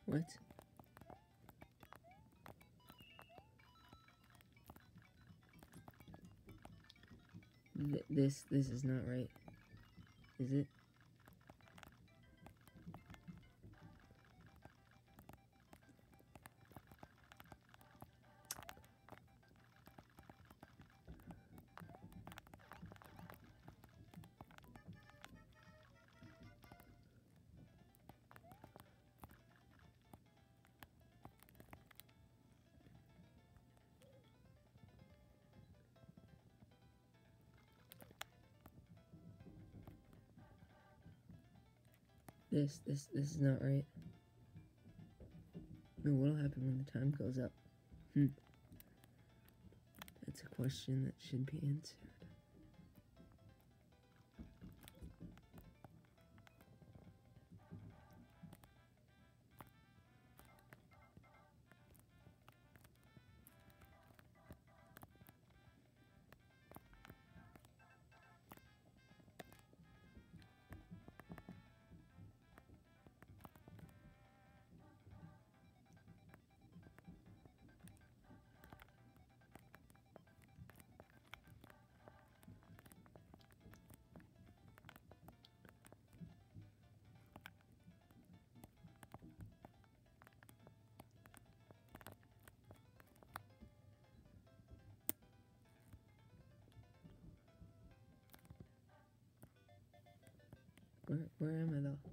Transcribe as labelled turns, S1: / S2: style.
S1: What? This is not right. Is it? This is not right. No, what'll happen when the time goes up? That's a question that should be answered. Where am I though?